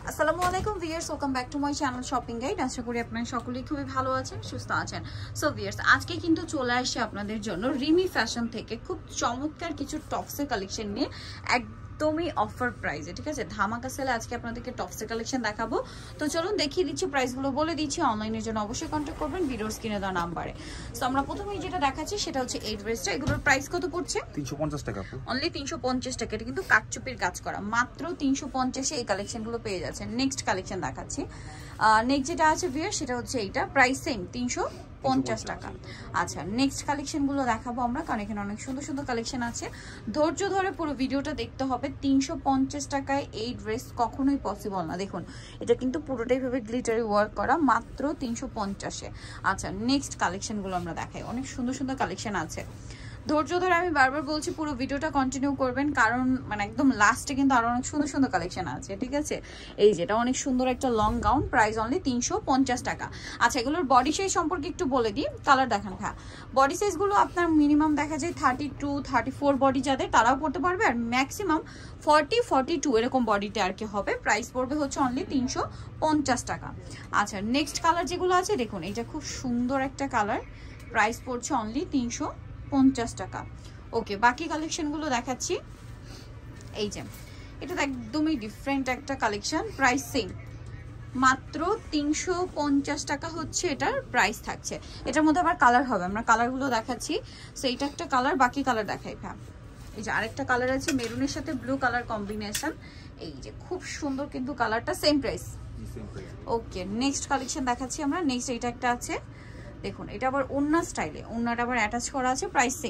আসসালামু আলাইকুম viewers, welcome back to my channel shopping guide. আশা করি আপনারা সকলেই খুবই ভালো আছেন, সুস্থ আছেন। সো ভিউয়ার্স, আজকে কিন্তু চলে আসছে আপনাদের জন্য রিমি ফ্যাশন থেকে খুব চমৎকার কিছু টপসের কালেকশন নিয়ে একদমই অফার প্রাইসে, ঠিক আছে? ধামাকা সেলে আজকে আপনাদেরকে টপসের কালেকশন দেখাবো। তো চলুন দেখিয়ে দিচ্ছি, প্রাইসগুলো বলে দিচ্ছি। অনলাইনের জন্য অবশ্যই কন্ট্যাক্ট করবেন ভিডিওর স্ক্রিনে দেওয়া নাম্বারে। সো আমরা প্রথমেই যেটা দেখাচ্ছি সেটা হচ্ছে এই ড্রেসটা। এগুলোর প্রাইস কত পড়ছে? 350 টাকা। অনলি 350 টাকা। এটা কিন্তু কাটচুপির কাজ করা, মাত্র 350 এই কালেকশনগুলো পেয়ে যাচ্ছেন। নেক্সট কালেকশন দেখাচ্ছি। নেক্সট যেটা আছে ভিউয়ার সেটা হচ্ছে এইটা, প্রাইস সেম 350 টাকা। আচ্ছা, নেক্সট কালেকশনগুলো দেখাবো আমরা, কারণ এখানে অনেক সুন্দর সুন্দর কালেকশন আছে। ধৈর্য ধরে পুরো ভিডিওটা দেখতে হবে। 350 টাকায় এই ড্রেস কখনোই পসিবল না। দেখুন, এটা কিন্তু পুরোটাই ভাবে গ্লিটারি ওয়ার্ক করা, মাত্র 350-এ। আচ্ছা, নেক্সট কালেকশনগুলো আমরা দেখাই। অনেক সুন্দর সুন্দর কালেকশন আছে। ধৈর্য ধরে আমি বারবার বলছি পুরো ভিডিওটা কন্টিনিউ করবেন, কারণ মানে একদম লাস্টে কিন্তু আরো অনেক সুন্দর সুন্দর কালেকশন আছে, ঠিক আছে? এই যেটা অনেক সুন্দর একটা লং গাউন, প্রাইস অনলি 350 টাকা। আচ্ছা, এগুলোর বডি সাইজ সম্পর্কে একটু বলে দিই। কালার দেখান। হ্যাঁ, বডি সাইজগুলো আপনার মিনিমাম দেখা যায় 32, 34 বডি যাদের, তারাও পড়তে পারবে। আর ম্যাক্সিমাম 40, 42 এরকম বডিতে আর কি হবে। প্রাইস পড়বে হচ্ছে অনলি 350 টাকা। আচ্ছা, নেক্সট কালার যেগুলো আছে দেখুন, এটা খুব সুন্দর একটা কালার, প্রাইস পড়ছে অনলি 350 টাকা। ওকে, বাকি কালেকশনগুলো দেখাচ্ছি। এই যে এটা তো একদমই ডিফারেন্ট একটা কালেকশন, প্রাইস সেম, মাত্র 350 টাকা হচ্ছে এটার প্রাইস থাকছে। এটার মধ্যে আবার কালার হবে, আমরা কালারগুলো দেখাচ্ছি। সো এইটা একটা কালার, বাকি কালার দেখাই। হ্যাঁ, এই যে আরেকটা কালার আছে মেরুনের সাথে ব্লু কালার কম্বিনেশন। এই যে খুব সুন্দর কিন্তু কালারটা, same price. Okay, next collection দেখাচ্ছি আমরা। নেক্সট এইটা একটা আছে, দেখুন এটা আবার ওন্না স্টাইলে, ওন্নাটা আবার অ্যাটাচ করা আছে, প্রাইস সেম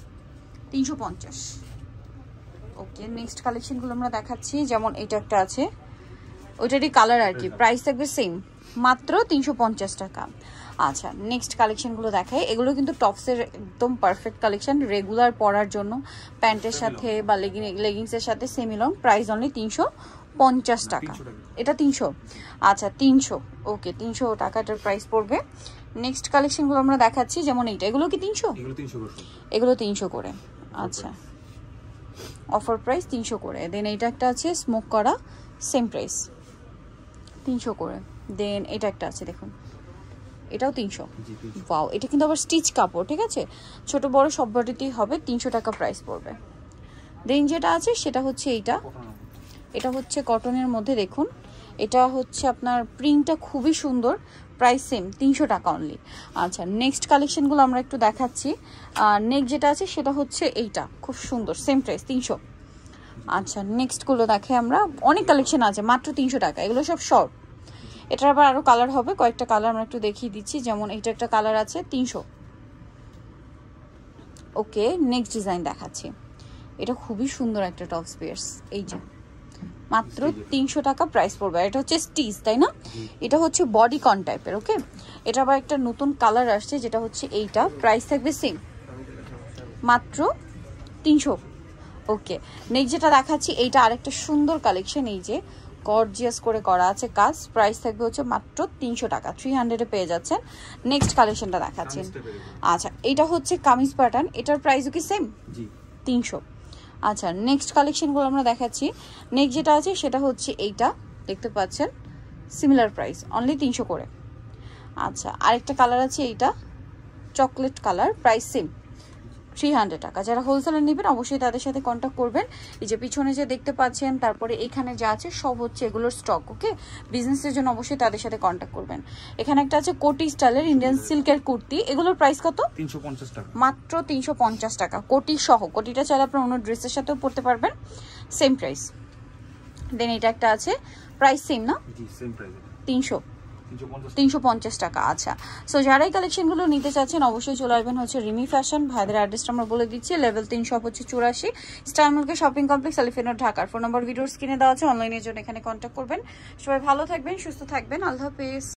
350। ওকে, নেক্সট কালেকশনগুলো আমরা দেখাচ্ছি। যেমন এটা একটা আছে, ওইটারই কালার আর কি, প্রাইস থাকবে সেম, মাত্র 350 টাকা। আচ্ছা, নেক্সট কালেকশনগুলো দেখাই। এগুলো কিন্তু টপসের একদম পারফেক্ট কালেকশন, রেগুলার পরার জন্য, প্যান্টের সাথে বা লেগিংসের সাথে সেমি লং। প্রাইস অনলি 350 টাকা। এটা 300। আচ্ছা, 300। ওকে, 300 টাকাটার প্রাইস পড়বে। নেক্সট কালেকশনগুলো আমরা দেখাচ্ছি। যেমন এইটা, এগুলো কি 300? এগুলো 300 করে। আচ্ছা, অফার প্রাইস 300 করে। দেন এইটা একটা আছে স্মোক করা, সেম প্রাইস 300 করে। দেন এটা একটা আছে দেখুন, এটাও 300। ওয়াও, এটা কিন্তু আবার স্টিচ কাপড়, ঠিক আছে? ছোট বড় সব বডিতেই হবে, 300 টাকা প্রাইস পড়বে। দেন যেটা আছে সেটা হচ্ছে এইটা, এটা হচ্ছে কটনের মধ্যে। দেখুন, এটা হচ্ছে আপনার প্রিন্টটা খুবই সুন্দর, প্রাইস সেম 300 টাকা অনলি। আচ্ছা, নেক্সট কালেকশনগুলো আমরা একটু দেখাচ্ছি। নেক্সট যেটা আছে সেটা হচ্ছে এইটা, খুব সুন্দর, সেম প্রাইস 300। আচ্ছা, নেক্সটগুলো দেখে আমরা, অনেক কালেকশন আছে, মাত্র 300 টাকা। এগুলো সব শর্ট, এটার আবার আরো কালার হবে, কয়েকটা কালার আমরা একটু দেখিয়ে দিচ্ছি। যেমন এইটা একটা কালার আছে, 300। ওকে, নেক্সট ডিজাইন দেখাচ্ছি। এটা খুবই সুন্দর একটা টপস পিয়ার্স, এই যে মাত্র 300 টাকা প্রাইস পড়বে। এটা হচ্ছে স্টিচ, তাই না? এটা হচ্ছে বডি কন টাইপের। ওকে, এটা আবার একটা নতুন কালার আসছে, যেটা হচ্ছে এইটা, প্রাইস থাকবে সেম, মাত্র 300। ওকে, নেক্সট যেটা দেখাচ্ছি, এইটা আরেকটা সুন্দর কালেকশন, এই যে গর্জিয়াস করে করা আছে কাজ, প্রাইস থাকবে হচ্ছে মাত্র 300 টাকা। 300-এ পেয়ে যাচ্ছেন। নেক্সট কালেকশনটা দেখাচ্ছেন। আচ্ছা, এইটা হচ্ছে কামিজ প্যাটার্ন, এটার প্রাইসও কি সেম? 300। আচ্ছা, নেক্সট কালেকশনগুলো আমরা দেখাচ্ছি। নেক্সট যেটা আছে সেটা হচ্ছে এইটা, দেখতে পাচ্ছেন, সিমিলার প্রাইস, অনলি 300 করে। আচ্ছা, আরেকটা কালার আছে এইটা, চকলেট কালার, প্রাইস সেম 300 টাকা। যারা হোলসেলার নেবেন অবশ্যই তাদের সাথে কন্ট্যাক্ট করবেন। এই যে পিছনে যে দেখতে পাচ্ছেন, তারপরে এখানে যা আছে সব হচ্ছে এগুলোর স্টক। ওকে, বিজনেসের জন্য অবশ্যই তাদের সাথে কন্ট্যাক্ট করবেন। এখানে একটা আছে কোটি স্টাইলের ইন্ডিয়ান সিল্কের কুর্তি, এগুলোর প্রাইস কত? 350 টাকা, মাত্র 350 টাকা। কোটি সহ, কোটিটা চাইলে আপনার অন্য ড্রেসের সাথেও পরতে পারবেন, সেম প্রাইস। দেন এটা একটা আছে, প্রাইস সেম না? জি, সেম প্রাইস, 350 টাকা। আচ্ছা, সো যারা এই কালেকশনগুলো নিতে চাচ্ছেন অবশ্যই চলে আসবেন হচ্ছে রিমি ফ্যাশন। ভাইদের অ্যাড্রেসটা আমরা বলে দিচ্ছি, লেভেল 3 শপ হচ্ছে 84, স্টারমার্কেট শপিং কমপ্লেক্স, এলিফ্যান্ট ঢাকার। ফোন নাম্বার ভিডিওর স্ক্রিনে দেওয়া আছে, অনলাইনের জন্য এখানে কন্ট্যাক্ট করবেন। সবাই ভালো থাকবেন, সুস্থ থাকবেন, আল্লাহ হাফেজ।